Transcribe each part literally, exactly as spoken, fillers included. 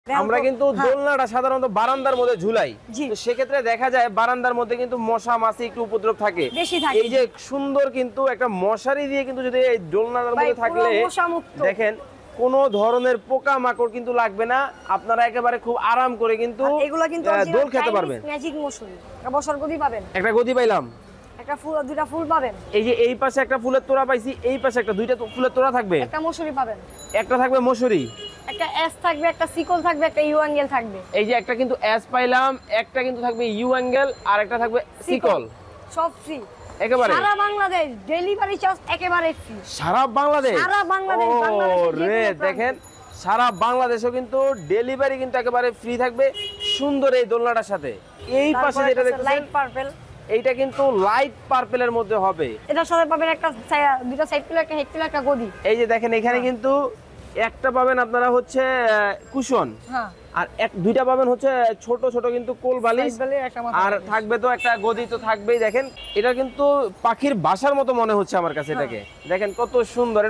আমরা কিন্তু দোলনাটা সাধারণত বারান্দার মধ্যে ঝুলাই, তো সেক্ষেত্রে দেখা যায় বারান্দার মধ্যে কিন্তু মশা মাছি একটু উপদ্রব থাকে। এই যে সুন্দর কিন্তু একটা মশারি দিয়ে কিন্তু যদি এই দোলনাটার মধ্যে থাকলে দেখেন কোনো ধরনের পোকা মাকড় কিন্তু লাগবে না, আপনারা একেবারে খুব আরাম করে কিন্তু এগুলা কিন্তু দোল খেতে পারবেন। ম্যাজিক মশারি বসার গদি পাবেন, একটা গদি পাইলাম, একটা ফুল দুইটা ফুল পাবেন। এই যে এই পাশে একটা ফুলের তোড়া পাইছি, এই পাশে একটা দুইটা ফুলের তোড়া থাকবে, একটা মশারি পাবেন, একটা থাকবে মশারি, একটা এস থাকবে, একটা সিকল থাকবে, একটা ইউ অ্যাঙ্গেল থাকবে। এই যে একটা কিন্তু এস পাইলাম, একটা কিন্তু থাকবে ইউ অ্যাঙ্গেল আর একটা থাকবে সিকল, সব ফ্রি একেবারে সারা বাংলাদেশ। ডেলিভারি চার্জ একেবারে ফ্রি সারা বাংলাদেশ। সারা বাংলাদেশ রে দেখেন সারা বাংলাদেশেও কিন্তু ডেলিভারি কিন্তু একেবারে ফ্রি থাকবে সুন্দর এই দোলনাটার সাথে। এই পাশে যেটা দেখছেন লাইট পার্পল, এইটা কিন্তু লাইট পার্পলের মধ্যে হবে। এটার সাথে পাবেন একটা দুটো সাইড পিলো, একটা হেড পিলো, একটা গদি। এই যে দেখেন এখানে কিন্তু একটা পাবেন আপনারা হচ্ছে কুশন, হ্যাঁ, আর এক দুইটা পাবেন হচ্ছে ছোট ছোট কিন্তু কোল বালিশ, আর থাকবে তো একটা গদি তো থাকবেই। দেখেন এটা কিন্তু পাখির বাসার মতো মনে হচ্ছে আমার কাছে এটাকে, দেখেন কত সুন্দর।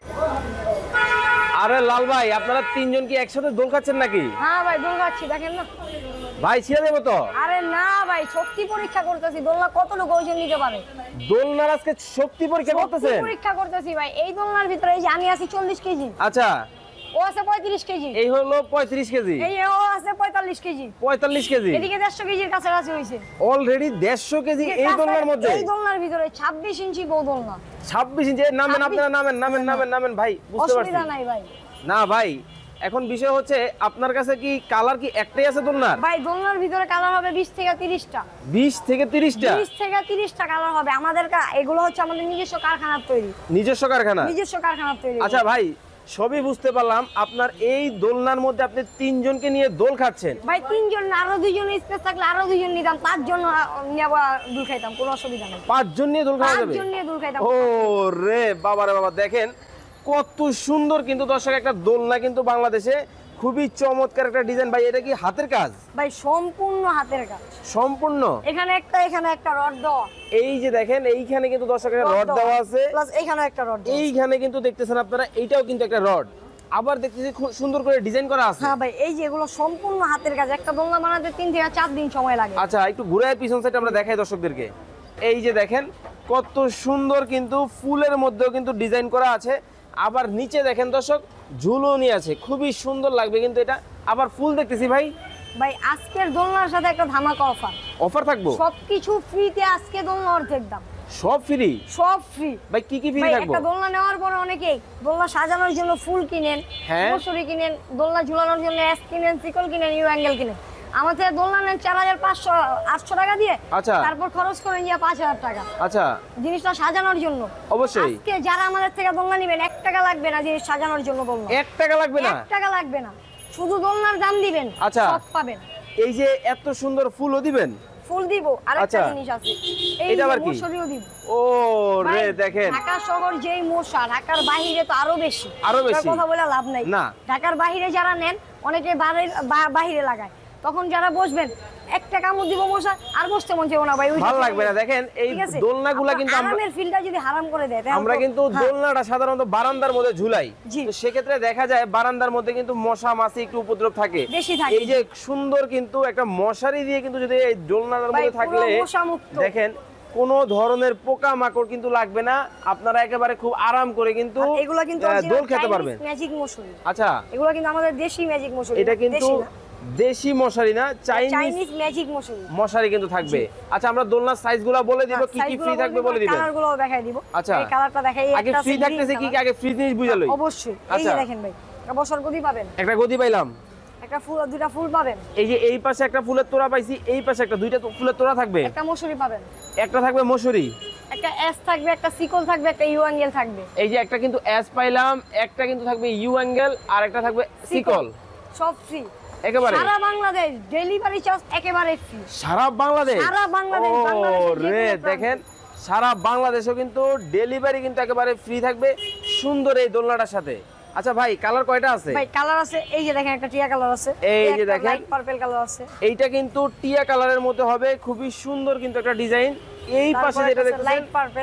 আরে লাল ভাই আপনারা তিনজন কি একসাথে দোল খাচ্ছেন নাকি? হ্যাঁ ভাই দোল খাচ্ছি, দেখেন না ভাই ছিড়ে দেবো তো? আরে না ভাই, শক্তি পরীক্ষা করতেছি দোলনা কত লোক ওজন নিতে পারে। দোলনার আজকে শক্তি পরীক্ষা করতেছেন? পরীক্ষা করতেছি ভাই। এই দোলনার ভিতরে এই যে আমি আছি চল্লিশ কেজি, আচ্ছা ও আছে পঁয়ত্রিশ কেজি, এই হলো পঁয়ত্রিশ কেজি, এই ও আছে পঁয়তাল্লিশ কেজি, পঁয়তাল্লিশ কেজি, এদিকে দেড়শো কেজির কাছাকাছি হয়েছে অলরেডি দেড়শো কেজি এই দোলনার মধ্যে। এই দোলনার ভিতরে ছাব্বিশ ইঞ্চি বউ দোলনা। ছাব্বিশ ইঞ্চি নামেন আপনারা, নামেন নামেন নামেন নামেন ভাই, বুঝতে পারছি। অসুবিধা নাই ভাই। না ভাই এখন বিষয় হচ্ছে আপনার কাছে কি কালার কি একটাই আছে দোলনার? ভাই দোলনার ভিতরে কালার হবে বিশ থেকে তিরিশ টা। বিশ থেকে তিরিশ টা? বিশ থেকে তিরিশ টা কালার হবে। আমাদের এগুলো হচ্ছে আমাদের নিজস্ব কারখানার তৈরি। নিজস্ব কারখানা? নিজস্ব কারখানার তৈরি। আচ্ছা ভাই সবই বুঝতে পারলাম, আপনার এই দোলনার মধ্যে আপনি তিনজনকে নিয়ে দোল খাচ্ছেন। ভাই তিনজন না, আরো দুইজন স্পেস থাকলে আরো দুইজন নিতাম, পাঁচজন নেওয়া দোল খাইতাম, কোনো অসুবিধা নেই। পাঁচজন নিয়ে দোল খাওয়া যাবে? পাঁচজন নিয়ে দোল খাইতাম। ও রে বাবা রে বাবা, দেখেন কত সুন্দর কিন্তু দর্শক একটা দোলনা কিন্তু বাংলাদেশে, খুবই চমৎকার একটা ডিজাইন। ভাই এটা কি হাতের কাজ? ভাই সম্পূর্ণ হাতের কাজ। সম্পূর্ণ? এখানে একটা, এখানে একটা রড দেওয়া। এই যে দেখেন এইখানে কিন্তু দর্শক একটা রড দেওয়া আছে, প্লাস এখানে একটা রড। এইখানে কিন্তু দেখতেছেন আপনারা এইটাও কিন্তু একটা রড, আবার দেখতেছি খুব সুন্দর করে ডিজাইন করা আছে। হ্যাঁ ভাই এই যে এগুলো সম্পূর্ণ হাতের কাজ। একটা দোলনা বানাতে তিন থেকে চার দিন সময় লাগে। আচ্ছা একটু ঘুরে পিছন সাইড আমরা দেখাই দর্শকদেরকে। এই যে দেখেন কত সুন্দর কিন্তু ফুলের মধ্যেও কিন্তু ডিজাইন করা আছে, আবার নিচে দেখেন দর্শক ঝুলনি আছে, খুবই সুন্দর লাগবে কিন্তু এটা। আবার ফুল দেখতেছি ভাই। ভাই আজকের দোলনার সাথে একটা ধামাকা অফার। অফার থাকবো? সবকিছু ফ্রিতে আজকে দোলনা অর্ধেক দাম। সব ফ্রি? সব ফ্রি। ভাই কি কি ফ্রি থাকবে? একটা দোলনা নেওয়ার পর অনেকেই দোলনা সাজানোর জন্য ফুল কিনেন, মশারি কিনেন, দোলনা ঝুলানোর জন্য এস কিনেন, সিকল কিনেন, ইউ অ্যাঙ্গেল কিনেন। আমাদের দোলনা নেন চার হাজার পাঁচশো আটশো টাকা দিয়ে, আচ্ছা তারপর খরচ করেন যে পাঁচ হাজার টাকা, আচ্ছা জিনিসটা সাজানোর জন্য। অবশ্যই আজকে যারা আমাদের থেকে দোলনা নেবেন এক টাকা লাগবে না জিনিস সাজানোর জন্য। দোলনা এক টাকা লাগবে না? এক টাকা লাগবে না, শুধু দোলনার দাম দিবেন, আচ্ছা সব পাবেন। এই যে এত সুন্দর ফুলও দিবেন? ফুল দিব, আরেকটা জিনিস আছে এই যে মশারিও দিব। ও রে দেখেন ঢাকা শহর যেই মশা, ঢাকার বাইরে তো আরো বেশি। আরো বেশি কথা বলে লাভ নাই না। ঢাকার বাইরে যারা নেন অনেকে বাইরে লাগায়, তখন যারা বসবেন একটা কামড় দিব মশা আর বসতে মন চাইবো না ভাই, ভালো লাগবে না। দেখেন এই দোলনাগুলা কিন্তু আরামের ফিলটা যদি হারাম করে দেয়, আমরা কিন্তু দোলনাটা সাধারণত বারান্দার মধ্যে ঝুলাই, তো সেক্ষেত্রে দেখা যায় বারান্দার মধ্যে কিন্তু মশা মাছি একটু উপদ্রব থাকে, বেশি থাকে। এই যে সুন্দর কিন্তু একটা মশারি দিয়ে কিন্তু যদি এই দোলনার মধ্যে থাকলে দেখেন কোনো ধরনের পোকা মাকড় কিন্তু লাগবে না, আপনারা একেবারে খুব আরাম করে কিন্তু এগুলা কিন্তু দোল খেতে পারবেন। ম্যাজিক মশারি। আচ্ছা এগুলা কিন্তু আমাদের দেশি ম্যাজিক মশারি। এটা কিন্তু দেশি মশারি না, চাইনিজ ম্যাজিক মশারি মশারি কিন্তু থাকবে। আচ্ছা আমরা দোলনার সাইজগুলো বলে দিব, কি কি ফ্রি থাকবে বলে দিবেন। কালারগুলোও দেখাই দিব। আচ্ছা এই কালারটা দেখাই। আগে ফ্রি থাকতেছে কি কি আগে ফ্রি জিনিস বুঝালই? অবশ্যই এই যে দেখেন ভাই, একটা বসার গদি পাবেন, একটা গদি পাইলাম, একটা ফুল দুইটা ফুল পাবেন। এই যে এই পাশে একটা ফুলের তোড়া পাইছি, এই পাশে একটা দুইটা ফুলের তোড়া থাকবে, একটা মশারি পাবেন, একটা থাকবে মশারি, একটা এস থাকবে, একটা সিকল থাকবে, একটা ইউ অ্যাঙ্গেল থাকবে। এই যে একটা কিন্তু এস পাইলাম, একটা কিন্তু থাকবে ইউ অ্যাঙ্গেল আর একটা থাকবে সিকল, সব ফ্রি একেবারে সারা বাংলাদেশ। ডেলিভারি চার্জ একেবারে ফ্রি সারা বাংলাদেশ। সারা বাংলাদেশ রে দেখেন সারা বাংলাদেশও কিন্তু ডেলিভারি কিন্তু একেবারে ফ্রি থাকবে সুন্দর এই দোলনাটার সাথে। আচ্ছা ভাই কালার কয়টা আছে? ভাই কালার আছে এই যে দেখেন, একটা টিয়া কালার আছে, এই যে দেখেন লাইট পার্পল কালার আছে। এইটা কিন্তু টিয়া কালারের মধ্যে হবে, খুবই সুন্দর কিন্তু একটা ডিজাইন। এই পাশে যেটা দেখছেন লাইট পার্পল,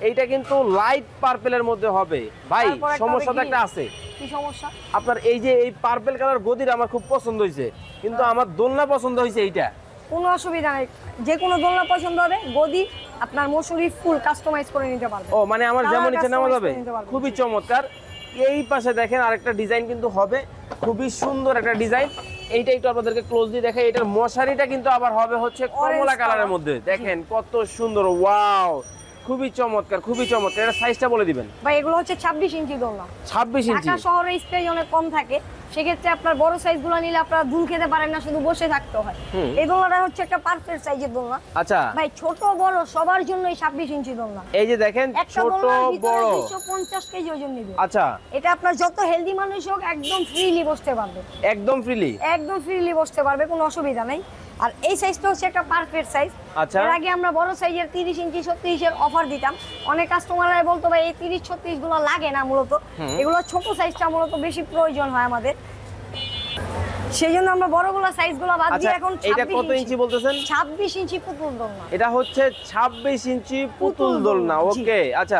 এইটা কিন্তু লাইট পার্পেলের মধ্যে হবে ভাই। সমস্যা তো একটা আছে। কি সমস্যা? আপনার এই যে এই পার্পেল কালার গদিটা আমার খুব পছন্দ হয়েছে, কিন্তু আমার দোলনা পছন্দ হয়েছে এইটা। কোনো অসুবিধা নাই, যে কোনো দোলনা পছন্দ হবে, গদি আপনার মসুরি ফুল কাস্টমাইজ করে নিতে পারবেন। ও মানে আমার যেমন ইচ্ছা নেওয়া যাবে। খুবই চমৎকার। এই পাশে দেখেন আরেকটা ডিজাইন কিন্তু হবে, খুবই সুন্দর একটা ডিজাইন। এইটা একটু আপনাদেরকে ক্লোজলি দেখাই। এটার মশারিটা কিন্তু আবার হবে হচ্ছে কমলা কালারের মধ্যে। দেখেন কত সুন্দর, ওয়াও, খুবই চমৎকার, খুবই চমৎকার। এটা সাইজটা বলে দিবেন ভাই। এগুলো হচ্ছে ছাব্বিশ ইঞ্চি দোলনা। ছাব্বিশ ইঞ্চি। ঢাকা শহরে স্পেস অনেক কম থাকে, সেক্ষেত্রে আপনার বড় সাইজগুলো নিলে আপনারা দুল খেতে পারেন না, শুধু বসে থাকতে হয়। এই দোলনাটা হচ্ছে একটা পারফেক্ট সাইজের দোলনা। আচ্ছা ভাই, ছোট বড় সবার জন্য এই ছাব্বিশ ইঞ্চি দোলনা। এই যে দেখেন ছোট বড় দুইশো পঞ্চাশ কেজি ওজন নেবে। আচ্ছা, এটা আপনার যত হেলদি মানুষ হোক একদম ফ্রিলি বসতে পারবে। একদম ফ্রিলি একদম ফ্রিলি বসতে পারবে, কোনো অসুবিধা নাই। আর এই সাইজটা হচ্ছে একটা পারফেক্ট সাইজ। আচ্ছা, এর আগে আমরা বড় সাইজের তিরিশ ইঞ্চি ছত্রিশ এর অফার দিতাম। অনেক কাস্টমাররা বলতো ভাই এই তিরিশ ছত্রিশ গুলো লাগে না, মূলত এগুলো ছোট সাইজটা মূলত বেশি প্রয়োজন হয় আমাদের, সেই জন্য আমরা বড়গুলো সাইজগুলো বাদ দিয়ে এখন এটা কত ইঞ্চি বলতেছেন? ছাব্বিশ ইঞ্চি পুতুল দোলনা। এটা হচ্ছে ছাব্বিশ ইঞ্চি পুতুল দোলনা। ওকে, আচ্ছা,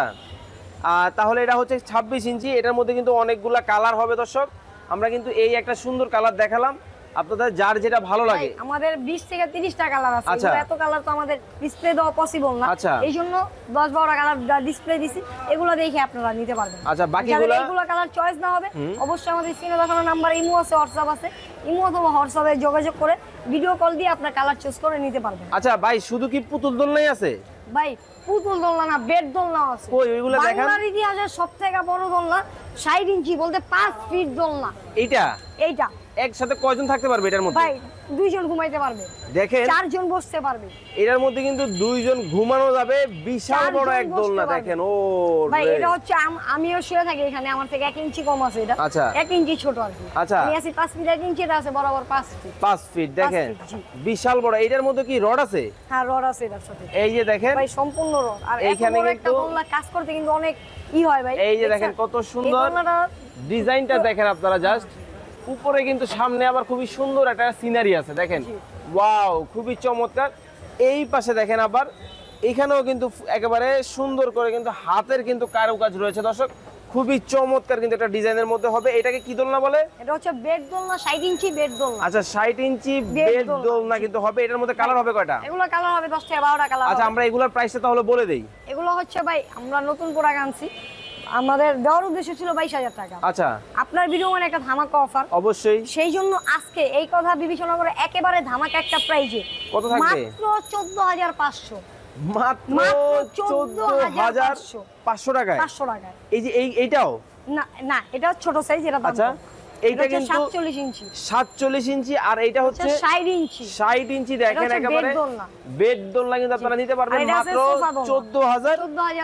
তাহলে এটা হচ্ছে ছাব্বিশ ইঞ্চি। এটার মধ্যে কিন্তু অনেকগুলা কালার হবে দর্শক। আমরা কিন্তু এই একটা সুন্দর কালার দেখালাম, আপনাদের যার যেটা ভালো লাগে। আমাদের বিশ থেকে তিরিশ টা কালার আছে। আচ্ছা, এত কালার তো আমাদের ডিসপ্লে দেওয়া পসিবল না। আচ্ছা, এই জন্য দশ বারো টা কালার ডিসপ্লে দিছি, এগুলো দেখে আপনারা নিতে পারবেন। আচ্ছা, বাকিগুলো এগুলো কালার চয়েস না হবে, অবশ্যই আমাদের স্ক্রিনে দেখানো নাম্বার ইমো আছে, হোয়াটসঅ্যাপ আছে, ইমো অথবা হোয়াটসঅ্যাপে যোগাযোগ করে ভিডিও কল দিয়ে আপনার কালার চুজ করে নিতে পারবেন। আচ্ছা ভাই, শুধু কি পুতুল দোলনাই আছে? ভাই, পুতুল দোলনা না, বেড দোলনা আছে। কই ওইগুলো দেখান। বাংলার ইতিহাসের সবথেকে বড় দোলনা, ষাট ইঞ্চি বলতে পাঁচ ফিট দোলনা। এইটা এইটা একসাথে কয়জন থাকতে পারবে এটার মধ্যে? ভাই, দুইজন ঘুমাইতে পারবে, দেখেন চারজন বসতে পারবে। এটার মধ্যে কিন্তু দুইজন ঘুমানো যাবে। বিশাল বড় এক দোলনা দেখেন। ও ভাই, এটা হচ্ছে আমিও শুয়ে থাকি এখানে, আমার থেকে এক ইঞ্চি কম আছে এটা। আচ্ছা, এক ইঞ্চি ছোট আর কি। আচ্ছা, আমি আছি পাঁচ ফিট, এক ইঞ্চি এটা আছে বরাবর পাঁচ ফিট। পাঁচ ফিট দেখেন, বিশাল বড়। এটার মধ্যে কি রড আছে? হ্যাঁ, রড আছে এটার সাথে। এই যে দেখেন ভাই, সম্পূর্ণ রড। আর এইখানে কিন্তু দোলনা কাজ করতে কিন্তু অনেক ই হয় ভাই। এই যে দেখেন কত সুন্দর ডিজাইনটা দেখেন আপনারা। জাস্ট উপরে কিন্তু সামনে আবার খুবই সুন্দর একটা সিনারি আছে দেখেন। ওয়াও, খুবই চমৎকার। এই পাশে দেখেন আবার এখানেও কিন্তু একেবারে সুন্দর করে কিন্তু হাতের কিন্তু কারুকাজ রয়েছে দর্শক। খুবই চমৎকার কিন্তু একটা ডিজাইনের মধ্যে হবে। এটাকে কি দোলনা বলে? এটা হচ্ছে বেড দোলনা, ষাট ইঞ্চি বেড দোলনা। আচ্ছা, ষাট ইঞ্চি বেড দোলনা কিন্তু হবে। এটার মধ্যে কালার হবে কয়টা? এগুলো কালার হবে দশ থেকে বারো টা কালার। আচ্ছা, আমরা এগুলোর প্রাইসটা তাহলে বলে দেই। এগুলো হচ্ছে ভাই আমরা নতুন প্রোডাক্ট আনছি, আমাদের দেওয়ার উদ্দেশ্য ছিল বাইশ হাজার টাকা। আচ্ছা, আপনার ভিডিও মানে একটা ধামাকা অফার। অবশ্যই, সেই জন্য আজকে এই কথা বিবেচনা করে একেবারে ধামাকা একটা প্রাইজে কত থাকবে? মাত্র চোদ্দ হাজার পাঁচশো। মাত্র চোদ্দ হাজার পাঁচশো টাকায়। পাঁচশো টাকায়। এই যে এই এইটাও না না, এটা ছোট সাইজ, এটা দাম। আচ্ছা, এইটা কিন্তু সাতচল্লিশ ইঞ্চি। সাতচল্লিশ ইঞ্চি। আর এইটা হচ্ছে ষাট ইঞ্চি। ষাট ইঞ্চি দেখেন একেবারে বেড দোলনা কিন্তু আপনারা নিতে পারবেন মাত্র চোদ্দ হাজার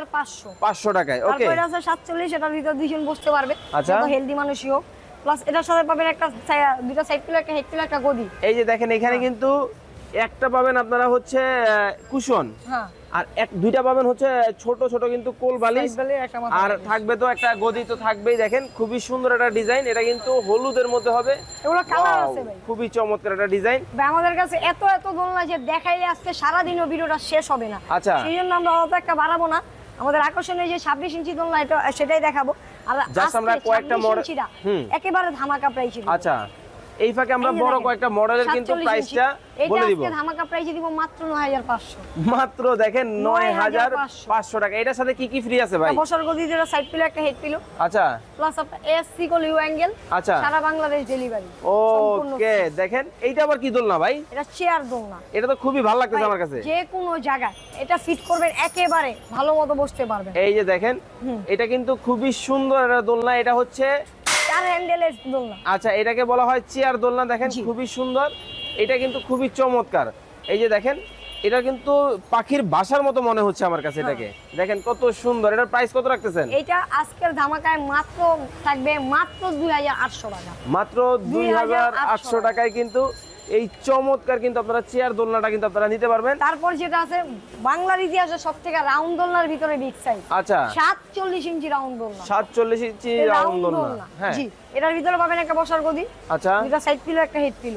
পাঁচশো টাকায়। ওকে, তারপর আছে সাতচল্লিশ, এটার ভিতর দুইজন বসতে পারবে। আচ্ছা, তো হেলদি মানুষই হোক। প্লাস এটার সাথে পাবেন একটা দুটো সাইড পিলো, একটা হেড পিলো, একটা গদি। এই যে দেখেন এখানে কিন্তু একটা পাবেন আপনারা হচ্ছে কুশন, হ্যাঁ, আর এক দুইটা পাবেন হচ্ছে ছোট ছোট কিন্তু কোল বালিশ, আর থাকবে তো একটা গদি তো থাকবেই। দেখেন খুবই সুন্দর একটা ডিজাইন। এটা কিন্তু হলুদের মধ্যে হবে। এগুলো কালার আছে ভাই, খুবই চমৎকার একটা ডিজাইন। ভাই আমাদের কাছে এত এত দোলনা যে দেখাইলে আজকে সারা দিনও ভিডিওটা শেষ হবে না। আচ্ছা, সেই জন্য আমরা অত একটা বাড়াবো না। আমাদের আকর্ষণীয় যে ছাব্বিশ ইঞ্চি দোলনা এটা সেটাই দেখাবো। আর জাস্ট আমরা কয়েকটা মডেল একেবারে ধামাকা প্রাইস। আচ্ছা, এই ফাঁকে আমরা বড় কয়েকটা মডেলের কিন্তু প্রাইসটা বলে দিব। এটা ধামাকা প্রাইসে দিব মাত্র নয় হাজার পাঁচশো। মাত্র দেখেন নয় হাজার পাঁচশো টাকা। এটার সাথে কি কি ফ্রি আছে ভাই? বসার গদি, যেটা সাইড পিলো, একটা হেড পিলো। আচ্ছা, প্লাস আপনার এসসি কল ইউ অ্যাঙ্গেল। আচ্ছা, সারা বাংলাদেশ ডেলিভারি। ওকে, দেখেন এইটা আবার কি দোলনা ভাই? এটা চেয়ার দোলনা। এটা তো খুবই ভালো লাগতেছে আমার কাছে। যে কোনো জায়গায় এটা ফিট করবেন, একেবারে ভালোমতো বসতে পারবেন। এই যে দেখেন এটা কিন্তু খুবই সুন্দর একটা দোলনা। এটা হচ্ছে চার হ্যান্ডেলের দোলনা। আচ্ছা, এটাকে বলা হয় চেয়ার দোলনা। দেখেন খুবই সুন্দর, এটা কিন্তু খুবই চমৎকার। এই যে দেখেন এটা কিন্তু পাখির বাসার মতো মনে হচ্ছে আমার কাছে এটাকে। দেখেন কত সুন্দর। এটার প্রাইস কত রাখতেছেন? এটা আজকের ধামাকায় মাত্র থাকবে মাত্র দুই হাজার আটশো টাকা। মাত্র দুই হাজার আটশো টাকায় কিন্তু এই চমৎকার কিন্তু আপনারা চেয়ার দোলনাটা কিন্তু আপনারা নিতে পারবেন। তারপর যেটা আছে বাংলার ইতিহাসে সবথেকে রাউন্ড দোলনার ভিতরে বিগ সাইজ। আচ্ছা, সাতচল্লিশ ইঞ্চি রাউন্ড দোলনা। সাতচল্লিশ ইঞ্চি রাউন্ড দোলনা। হ্যাঁ, জি, এটার ভিতরে পাবেন একটা বসার গদি। আচ্ছা, দুটো সাইড পিলো, একটা হেড পিলো।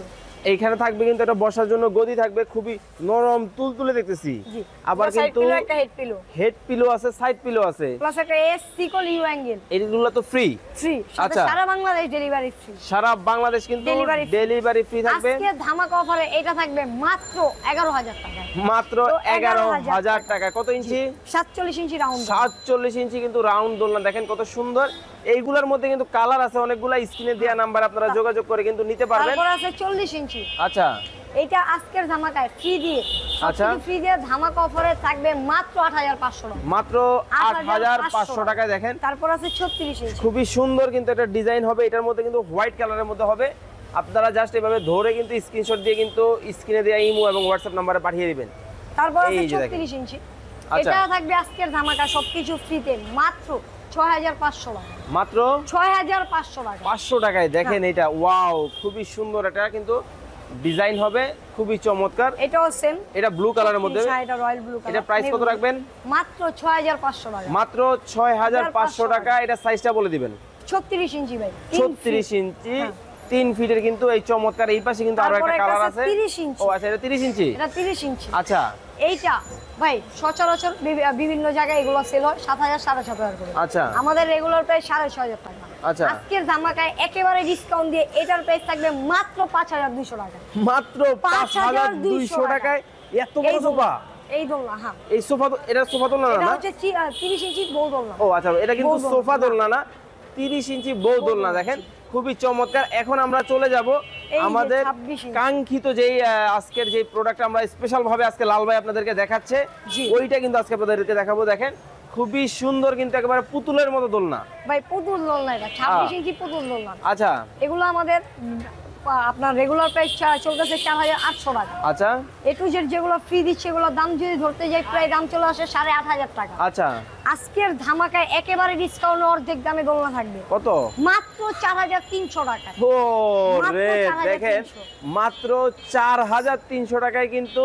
এইখানে থাকবে কিন্তু এটা বসার জন্য গদি থাকবে, খুবই নরম তুলতুলে দেখতেছি। আবার কিন্তু একটা হেড পিলো, হেড পিলো আছে, সাইড পিলো আছে, প্লাস একটা এস সিকল ইউ অ্যাঙ্গেল। এগুলো তো ফ্রি ফ্রি। আচ্ছা, সারা বাংলাদেশ ডেলিভারি ফ্রি। সারা বাংলাদেশ কিন্তু ডেলিভারি ফ্রি থাকবে। আজকে ধামাকা অফারে এটা থাকবে মাত্র এগারো হাজার টাকা। মাত্র এগারো হাজার টাকা। কত ইঞ্চি? সাতচল্লিশ ইঞ্চি রাউন্ড। সাতচল্লিশ ইঞ্চি কিন্তু রাউন্ড দোলনা, দেখেন কত সুন্দর। এইগুলোর মধ্যে কিন্তু কালার আছে অনেকগুলা, স্ক্রিনে দেয়া নাম্বার আপনারা যোগাযোগ করে কিন্তু নিতে পারবেন। তারপর আছে চল্লিশ ইঞ্চি। আচ্ছা, এটা আজকের ধামাকায় ফ্রি দিয়ে, আচ্ছা ফ্রি দিয়ে ধামাকা অফারে থাকবে মাত্র আট হাজার পাঁচশো টাকা। মাত্র আট হাজার পাঁচশো টাকায় দেখেন। তারপর আছে ছত্রিশ ইঞ্চি, খুবই সুন্দর কিন্তু একটা ডিজাইন হবে, এটার মধ্যে কিন্তু হোয়াইট কালারের মধ্যে হবে। আপনারা জাস্ট এভাবে ধরে কিন্তু স্ক্রিনশট দিয়ে কিন্তু স্ক্রিনে দেয়া ইমো এবং হোয়াটসঅ্যাপ নম্বরে পাঠিয়ে দিবেন। তারপর আছে ছত্রিশ ইঞ্চি। এটা থাকবে আজকের ধামাকা সবকিছু ফ্রিতে মাত্র ছয় হাজার পাঁচশো টাকা। মাত্র ছয় হাজার পাঁচশো টাকা। পাঁচশো টাকায় দেখেন এটা। ওয়াও, খুবই সুন্দর এটা কিন্তু ডিজাইন হবে, খুবই চমৎকার। এটাও সেম, এটা ব্লু কালারের মধ্যে। এটা রয়্যাল ব্লু কালার। এটা প্রাইস কত রাখবেন? মাত্র ছয় হাজার পাঁচশো টাকা। মাত্র ছয় হাজার পাঁচশো টাকা। এটা সাইজটা বলে দিবেন। ছত্রিশ ইঞ্চি ভাই, ছত্রিশ ইঞ্চি তিন ফিটের কিন্তু এই চমৎকার। এই পাশে কিন্তু আরো একটা কালার আছে। ও আচ্ছা, এটা তিরিশ ইঞ্চি। এটা তিরিশ ইঞ্চি। আচ্ছা, এইটা ভাই সচরাচর বিভিন্ন জায়গায় এগুলো সেল হয় সাত হাজার সাড়ে সাত হাজার করে। আচ্ছা, আমাদের রেগুলার প্রাইস সাড়ে ছয় হাজার টাকা। আচ্ছা, আজকের ধামাকায় একেবারে ডিসকাউন্ট দিয়ে এটার প্রাইস থাকবে মাত্র পাঁচ হাজার দুইশো টাকা। মাত্র পাঁচ হাজার দুইশো টাকায় এত বড় সোফা। এই দোলনা, হ্যাঁ এই সোফা, এটা সোফা দোলনা না? এটা হচ্ছে তিরিশ ইঞ্চি বউ দোলনা। ও আচ্ছা, এটা কিন্তু সোফা দোলনা না, তিরিশ ইঞ্চি বউ দোলনা। দেখেন খুবই চমৎকার। এখন আমরা চলে যাব আমাদের কাঙ্ক্ষিত যেই আজকের যে প্রোডাক্ট আমরা স্পেশাল ভাবে আজকে লাল ভাই আপনাদেরকে দেখাচ্ছে, ওইটা কিন্তু আজকে আপনাদেরকে দেখাবো। দেখেন খুবই সুন্দর কিন্তু একেবারে পুতুলের মতো দোলনা। ভাই পুতুল দোলনা, এটা ছাব্বিশ ইঞ্চি পুতুল দোলনা। আচ্ছা, এগুলো আমাদের আপনার রেগুলার প্রাইস চলতেছে চার হাজার আটশো টাকা। আচ্ছা, এ টু জেড যেগুলো ফ্রি দিচ্ছে এগুলোর দাম যদি ধরতে যাই প্রায় দাম চলে আসে সাড়ে আট হাজার টাকা। আচ্ছা, আজকের ধামাকায় একেবারে ডিসকাউন্ট অর্ধেক দামে দোলনা থাকবে। কত? মাত্র চার হাজার তিনশো টাকা। ও রে, দেখেন মাত্র চার হাজার তিনশো টাকায় কিন্তু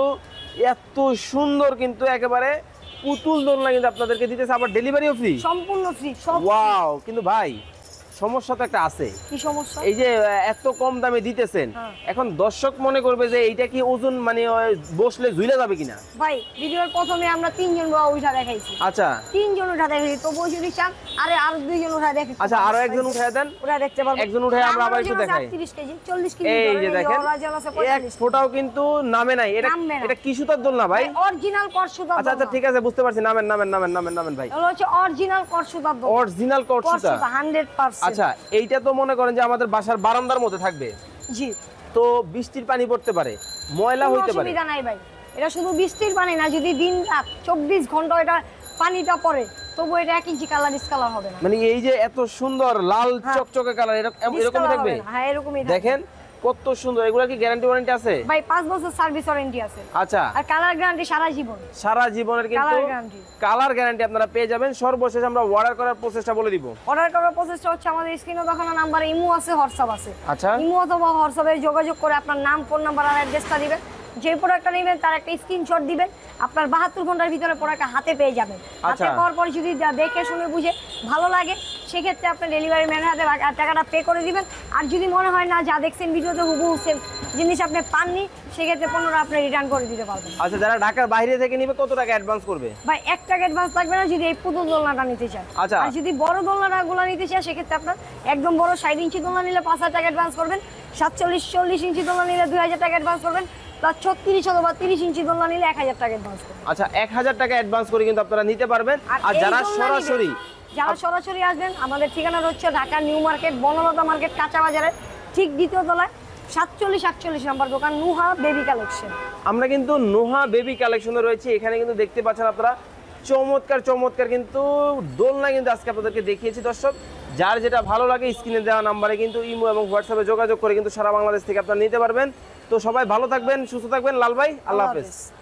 এত সুন্দর কিন্তু একেবারে পুতুল দোলনা কিন্তু আপনাদেরকে দিতেছে। আবার ডেলিভারিও ফ্রি, সম্পূর্ণ ফ্রি সব। ওয়াও, কিন্তু ভাই সমস্যা তো একটা আছে। কি সমস্যা? এই যে এত কম দামে দিতেছেন, এখন দর্শক মনে করবে যে এইটা কি ওজন মানে বসলে ঝুলে যাবে কিনা। ভাই ভিডিওর প্রথমে আমরা তিনজন উঠা দেখাইছি। আচ্ছা, তিনজন উঠা দেখাইছি, তবুও যদি চান আরে আর দুইজন উঠা দেখি। আচ্ছা, আরো একজন উঠায় দেন, ওরা দেখতে পারবেন। একজন উঠায় আমরা আবার একটু দেখাই। তিরিশ কেজি চল্লিশ কেজি। এই যে দেখেন এক ফোঁটাও কিন্তু নামে নাই। এটা এটা কি সুতার দোলনা ভাই? অরিজিনাল কট সুতা। আচ্ছা আচ্ছা, ঠিক আছে, বুঝতে পারছি। নামেন নামেন নামেন নামেন নামেন ভাই। এটা হচ্ছে অরিজিনাল কট সুতার দোলনা। অরিজিনাল কট সুতা হান্ড্রেড পার্সেন্ট। আচ্ছা, এইটা তো মনে করেন যে আমাদের বাসার বারান্দার মধ্যে থাকবে। জি, তো বৃষ্টির পানি পড়তে পারে, ময়লা হইতে পারে। অসুবিধা নাই ভাই, এটা শুধু বৃষ্টির পানি না, যদি দিন রাত চব্বিশ ঘন্টা এটা পানিটা পড়ে তবু এটা এক ইঞ্চি কালার ডিসকালার হবে না। মানে এই যে এত সুন্দর লাল চকচকে কালার এরকম থাকবে। হ্যাঁ, এরকমই দেখেন কত সুন্দর। এগুলা কি গ্যারান্টি ওয়ারেন্টি আছে? ভাই পাঁচ বছর সার্ভিস ওয়ারেন্টি আছে। আচ্ছা, আর কালার গ্যারান্টি সারা জীবন। সারা জীবনের কিন্তু কালার গ্যারান্টি, কালার গ্যারান্টি আপনারা পেয়ে যাবেন। সর্বশেষ আমরা অর্ডার করার প্রসেসটা বলে দিব। অর্ডার করার প্রসেসটা হচ্ছে আমাদের স্ক্রিনে দেখানো নাম্বারে ইমো আছে, হোয়াটসঅ্যাপ আছে। আচ্ছা, ইমো অথবা হোয়াটসঅ্যাপে যোগাযোগ করে আপনার নাম, ফোন নাম্বার আর অ্যাড্রেসটা দিবেন। যে প্রোডাক্টটা নেবেন তার একটা স্ক্রিনশট দিবেন, আপনার বাহাত্তর ঘন্টার ভিতরে প্রোডাক্টটা হাতে পেয়ে যাবেন। হাতে পাওয়ার পর যদি দেখে শুনে বুঝে ভালো লাগে সেক্ষেত্রে আপনি ডেলিভারি ম্যানের হাতে টাকাটা পে করে দিবেন। আর যদি মনে হয় না যা দেখছেন ভিডিওতে হুবহু সেম জিনিস আপনি পাননি, সেক্ষেত্রে পণ্যটা আপনি রিটার্ন করে দিতে পারবেন। আচ্ছা, যারা ঢাকার বাইরে থেকে নিবে কত টাকা অ্যাডভান্স করবে? ভাই এক টাকা অ্যাডভান্স লাগবে না যদি এই পুতুল দোলনাটা নিতে চান। আচ্ছা, আর যদি বড় দোলনাগুলো নিতে চান সেক্ষেত্রে আপনার একদম বড় ষাট ইঞ্চি দোলনা নিলে পাঁচ হাজার টাকা অ্যাডভান্স করবেন। সাতচল্লিশ চল্লিশ ইঞ্চি দোলনা নিলে দুই হাজার টাকা অ্যাডভান্স করবেন। প্লাস ছত্রিশ অথবা তিরিশ ইঞ্চি দোলনা নিলে এক হাজার টাকা অ্যাডভান্স করবেন। আচ্ছা, এক হাজার টাকা অ্যাডভান্স করে কিন্তু আপনারা নিতে পারবেন। আর যারা সরাসরি যারা সরাসরি আসবেন, আমাদের ঠিকানা হচ্ছে Dhaka New Market, Banalata Market, কাঁচা বাজারের ঠিক দ্বিতীয় তলায় সাতচল্লিশ আটচল্লিশ নম্বর দোকান, নুহা বেবি কালেকশন। আমরা কিন্তু নুহা বেবি কালেকশনে রয়েছে। এখানে কিন্তু দেখতে পাচ্ছেন আপনারা চমৎকার চমৎকার কিন্তু দোলনা কিন্তু আজকে আপনাদেরকে দেখিয়েছি। দর্শক, যার যেটা ভালো লাগে স্ক্রিনে দেওয়া নাম্বারে কিন্তু ইমো এবং হোয়াটসঅ্যাপে যোগাযোগ করে কিন্তু সারা বাংলাদেশ থেকে আপনারা নিতে পারবেন। তো সবাই ভালো থাকবেন, সুস্থ থাকবেন। লাল ভাই, আল্লাহ হাফেজ।